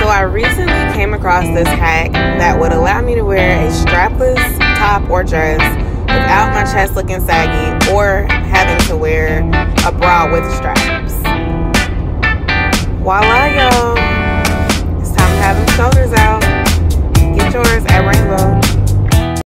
So I recently came across this hack that would allow me to wear a strapless top or dress without my chest looking saggy or having to wear a bra with straps.